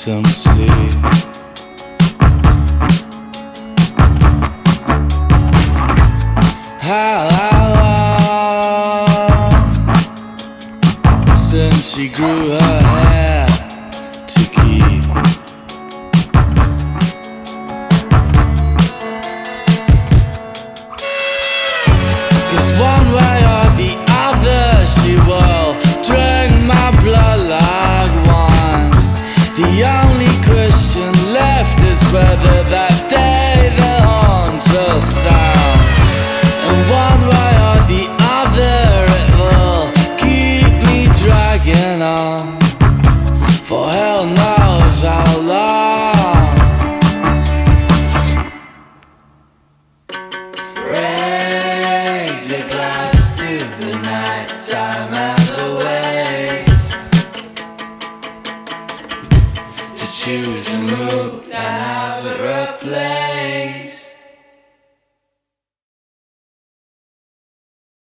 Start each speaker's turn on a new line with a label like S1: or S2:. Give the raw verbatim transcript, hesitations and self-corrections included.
S1: some sleep. How, how long since she grew her hair to keep? Cause one way or the other she will drink my blood like wine. The only question left is whether that day the horns will sound. And one way or the other it will keep me dragging on for hell knows how long. Raise your glass to the night time and the ways to choose a mood and have it replaced.